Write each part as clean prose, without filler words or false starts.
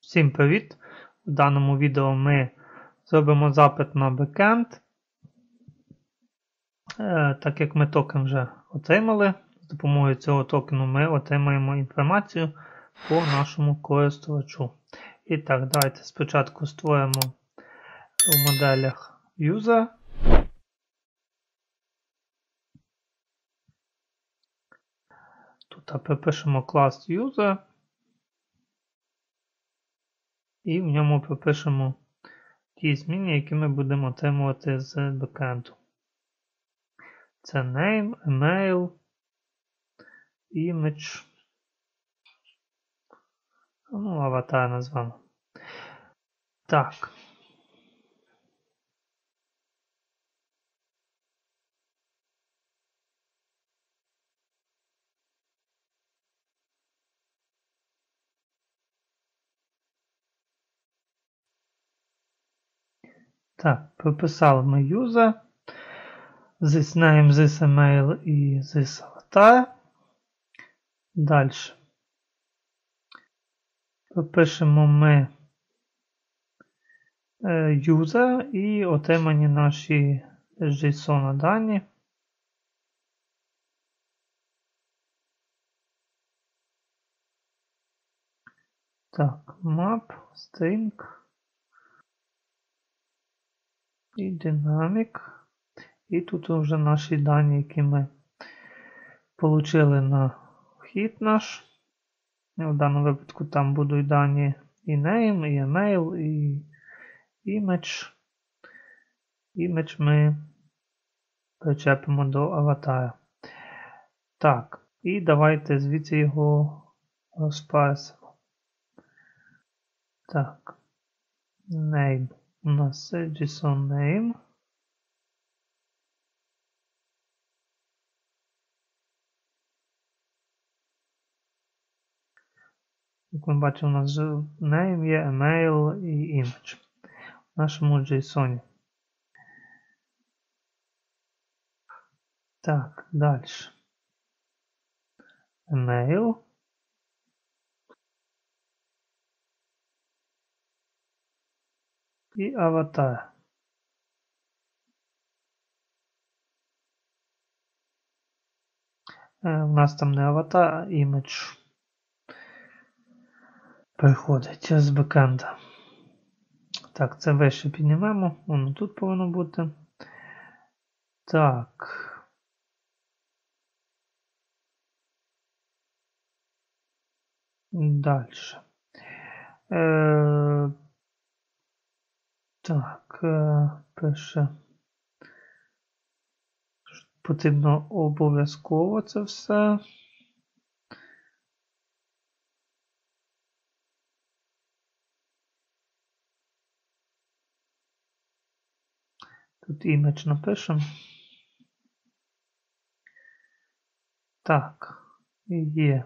Всім привіт! У даному відео ми зробимо запит на бекенд. Так як ми токен вже отримали, з допомогою цього токену ми отримаємо інформацію по нашому користувачу. І так, давайте спочатку створимо у моделях user. Тут припишемо клас user. І в ньому пропишемо ті зміни, які ми будемо отримувати з бекенду. Це name, email, image, аватар назвемо. Так. Так, прописали ми user, this name, this email і this avatar. Далі. Пропишемо ми user і отримані наші JSON дані. Так, map, string і dynamic. І тут вже наші дані, які ми отримали на вхід наш. В даному випадку там будуть дані і name, і email, і image. Image ми причепимо до аватара. Так, і давайте звідси його розпарсимо. Так, name. У нас це JSON name. Як ми бачимо, у нас name є, email і image в нашому JSON. Так, далі. Email. І аватар. У нас там не аватар, а image приходить з бекенда. Так, це вище піднімемо. Воно тут повинно бути. Так. Далі. Так, пише. Потрібно обов'язково це все. Тут image напишемо. Так, є.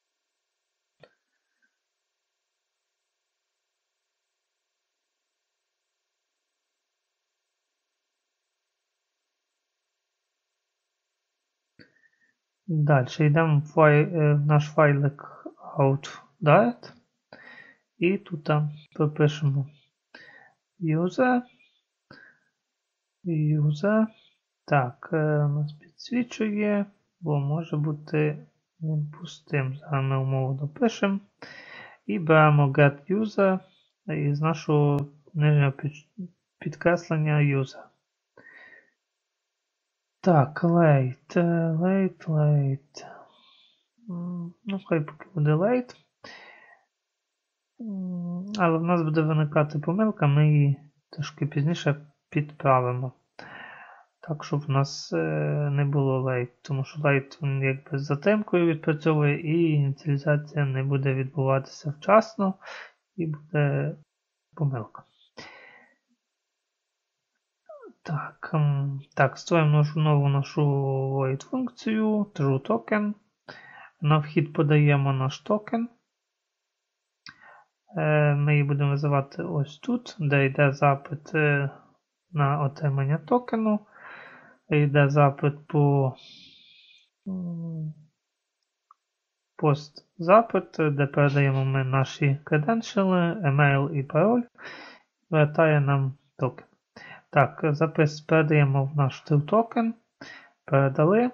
Далі йдемо в наш файлик out.dart і тут пропишемо user. Так, у нас підсвічує, бо може бути він пустим. Зараз ми умову допишемо. І беремо getUser із нашого нижнього підкреслення user. Так, late. Ну, хай поки буде late. Але в нас буде виникати помилка, ми її трошки пізніше підправимо. Так, щоб в нас не було late, тому що late він якби з затримкою відпрацьовує і ініціалізація не буде відбуватися вчасно і буде помилка. Так, створимо нову нашу void функцію TrueToken. На вхід подаємо наш токен. Ми її будемо називати ось тут, де йде запит на отримання токену. Йде запит по post запит, де передаємо ми наші credentials, емейл і пароль. Вертає нам токен. Так, запис передаємо в наш token. Передали.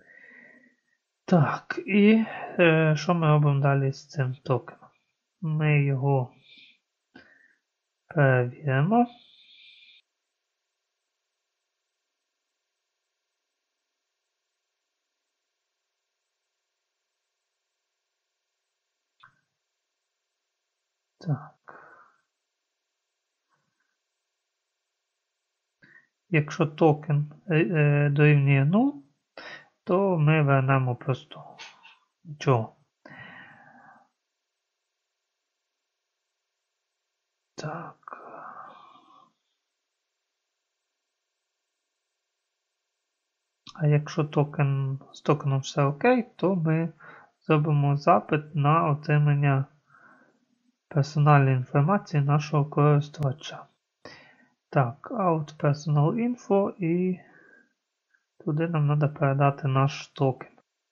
Так, і що ми робимо далі з цим токеном? Ми його перевіримо. Так. Якщо токен дорівнює 0, то ми вернемо просто нічого. Так. А якщо з токеном все окей, то ми зробимо запит на отримання персональної інформації нашого користувача. Так, out personal info і туди нам треба передати наш токен.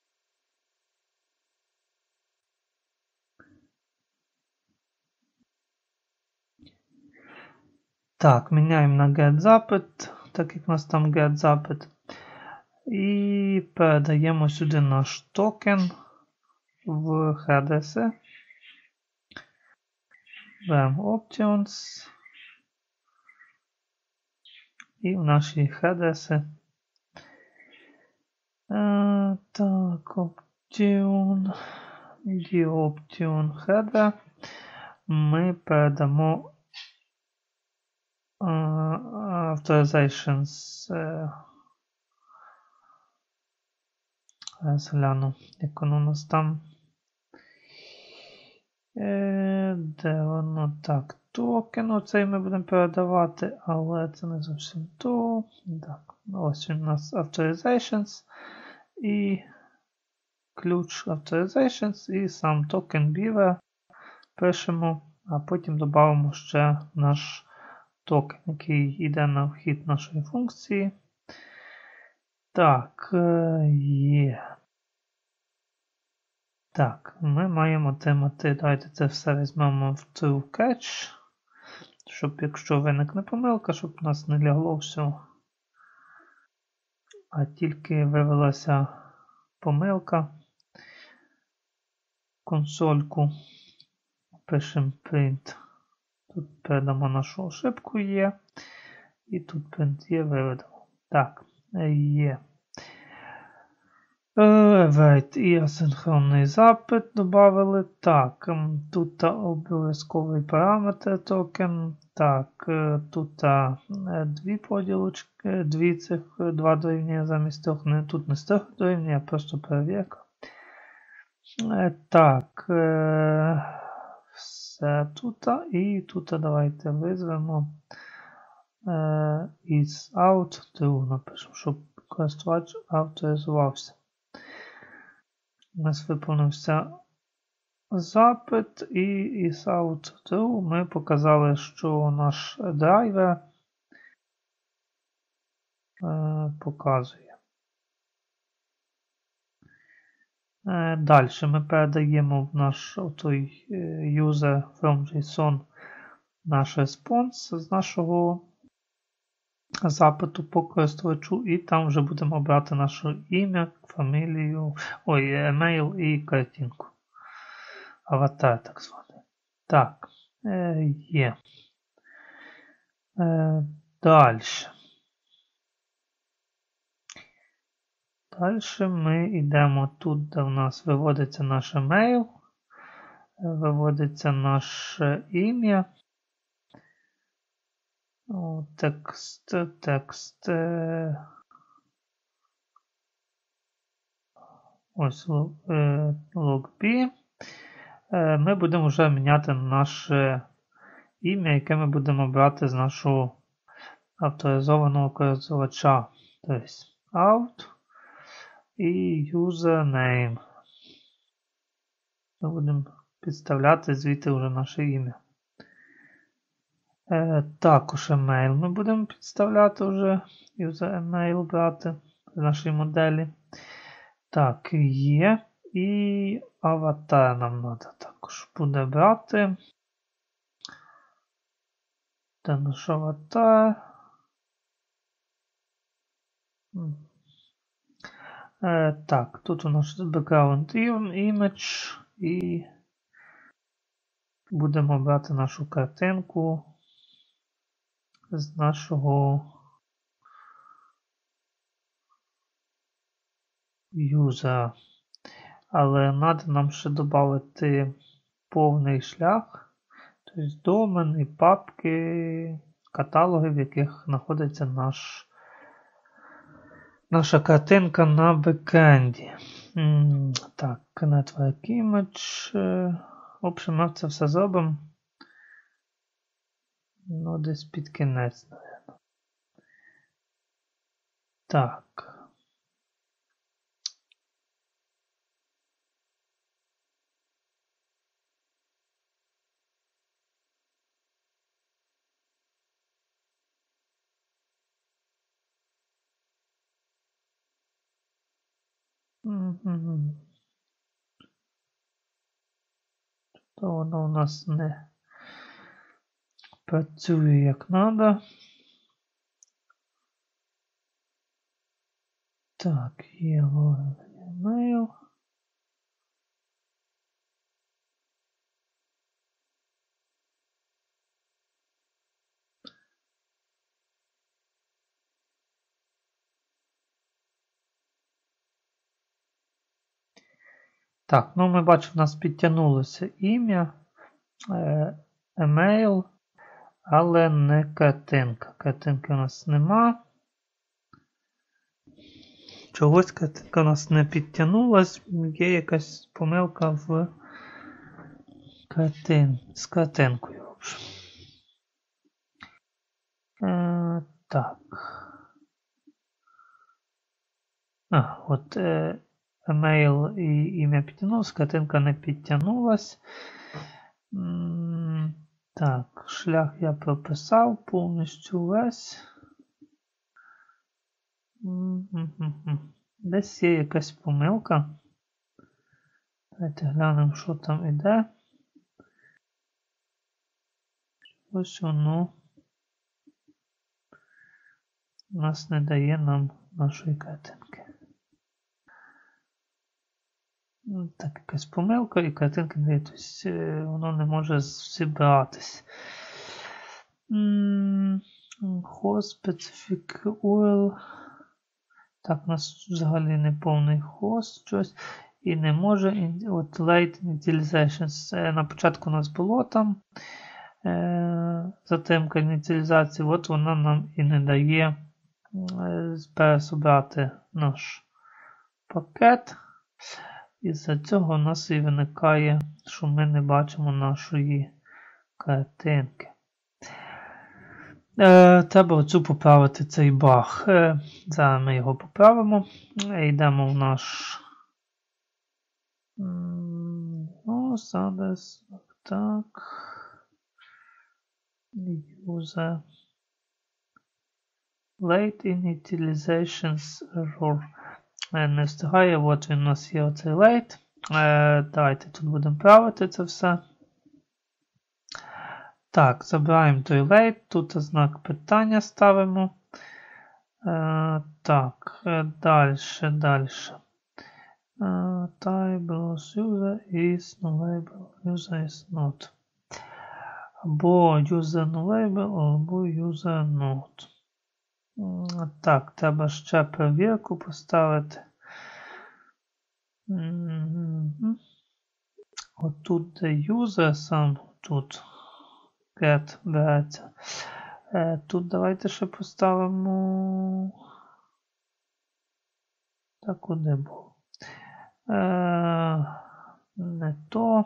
Так, міняємо на get запит, так як у нас там get запит. І передаємо сюди наш токен в headers. Беремо options. І в наші headers. Так, option. Option header. Ми передамо authorizations. Гляну, як воно у нас там. Де воно? Так, токен оцей ми будемо передавати, але це не зовсім то. Так, ось він у нас authorizations і ключ authorizations і сам токен bearer пишемо, а потім додамо ще наш токен, який йде на вхід нашої функції. Так, є. Так, ми маємо отримати, давайте це все візьмемо в true catch, щоб якщо виникне помилка, щоб у нас не лягло все, а тільки вивелася помилка. Консольку пишемо print. Тут передамо нашу ошибку є, і тут print є, виведемо. Так, є. Wait, і асинхронний запит додали. Так, тут обов'язковий параметр токен. Так, тут дві поділочки, два дорівнює замість трьох. Тут не з трьох дорівнює, а просто перевірка. Так, все тут. І тут давайте визвемо is out true, напишемо, щоб користувач авторизувався. У нас виповнився запит і is out true. Ми показали, що наш драйвер показує. Далі ми передаємо в наш той user from JSON наш респонс з нашого запиту по користувачу, і там вже будемо обрати наше ім'я, фамілію, емейл і картинку. Аватар, так званий. Так, є. Далі. Далі ми йдемо тут, де в нас виводиться наш емейл, виводиться наше ім'я. Текст. Ось logb. Ми будемо вже міняти наше ім'я, яке ми будемо брати з нашого авторизованого користувача. Тобто out і username. Ми будемо підставляти звідти вже наше ім'я. Також емейл ми будемо підставляти вже, user email брати з нашої моделі. Так, є. І аватар нам треба також буде брати. Де наш аватар? Так, тут у нас background image і будемо брати нашу картинку з нашого юзера. Але треба нам ще додати повний шлях, тобто домен і папки, каталоги, в яких знаходиться наша картинка на бекенді. Так, network image. В общем, ми це все зробимо. Ну, десь під кінець, мабуть. Так. То воно у нас не працює як треба. Так, є email. Так, ну ми бачимо, у нас підтягнулося ім'я, емейл, але не картинка. Картинки у нас нема. Чогось картинка у нас не підтягнулась, є якась помилка з картинкою. Так. От емейл і ім'я підтягнулося, картинка не підтягнулась. Так, шлях я прописав повністю весь. Десь є якась помилка. Давайте глянемо, що там іде. Ось воно у нас не дає нам нашої картинки. Так, якась помилка і картинки не дає, тобто воно не може зібратись. Host specific URL. Так, у нас взагалі не повний хост щось. І не може. От late initialization. На початку у нас було там затримка ініціалізації. От вона нам і не дає пересобрати наш пакет. Із-за цього у нас і виникає, що ми не бачимо нашої картинки. Треба оцю поправити цей баг. Зараз ми його поправимо. Йдемо в наш. Зараз. Так. User. Late initializations error. Не встигає, от він у нас є оцей late. Давайте тут будемо правити це все. Так, забираємо той late, тут знак питання ставимо. Так, далі. Type user is nullable, user is not. Або user nullable, або user not. Так, треба ще перевірку поставити. Отут де user сам, тут get береться. Тут давайте ще поставимо. Так, куди був? Не то.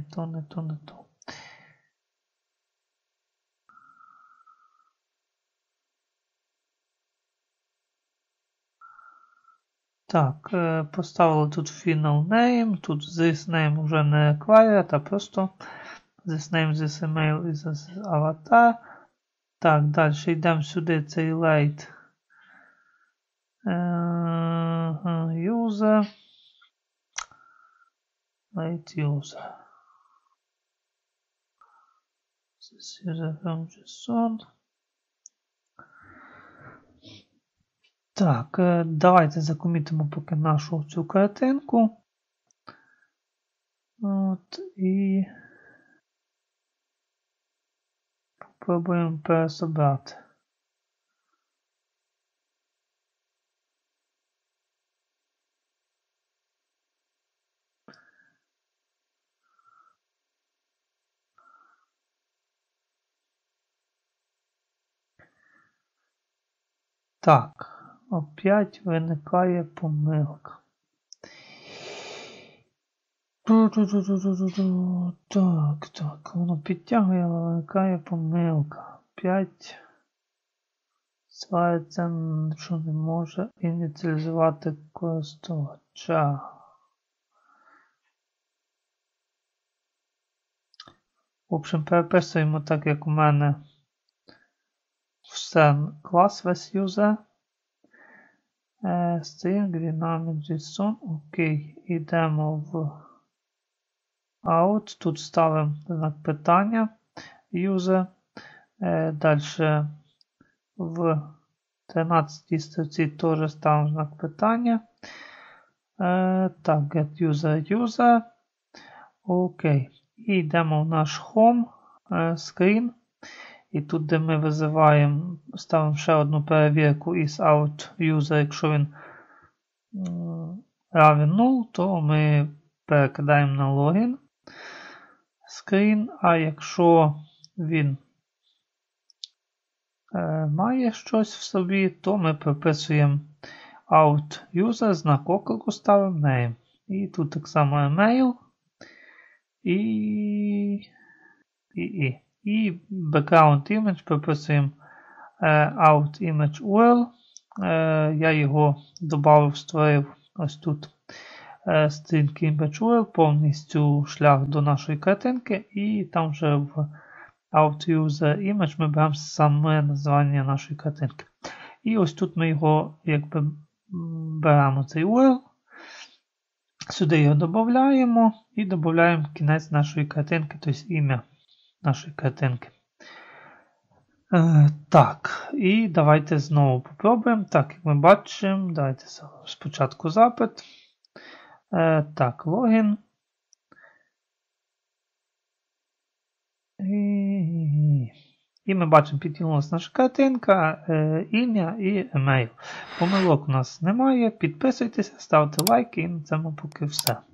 Так, поставили тут final name, тут this name вже не required, а просто this name, this email і this avatar. Так, далі йдемо сюди, цей late user. late user. This user from JSON. Так, давайте закомітимо поки нашу цю картинку. От, і попробуємо пересобрати. Так, опять виникає помилка. Так, воно підтягує, але виникає помилка. 5 слайдця, що не може ініціалізувати користувача. В общем, переписуємо так, як у мене все клас весь user. String dynamic JSON. Окей, йдемо в out. Тут ставимо знак питання user. Далі в 13 строці теж ставимо знак питання. Так, get user. Окей. І йдемо в наш home screen. І тут, де ми визиваємо, ставимо ще одну перевірку is out user, якщо він равен 0, то ми перекидаємо на login screen, а якщо він має щось в собі, то ми прописуємо out user, знак оклику ставимо name. І тут так само email і background image прописуємо out image URL. Я його додав, створив ось тут string image URL, повністю шлях до нашої картинки, і там вже в out user image ми беремо саме названня нашої картинки. І ось тут ми його якби беремо цей URL, сюди його додаємо і додаємо кінець нашої картинки, тобто ім'я нашої картинки. Так, і давайте знову попробуємо. Так, як ми бачимо, давайте спочатку запит. Так, логін. І ми бачимо, підтягнулася наша картинка, ім'я і емейл. Помилок у нас немає. Підписуйтесь, ставте лайки, і на цьому поки все.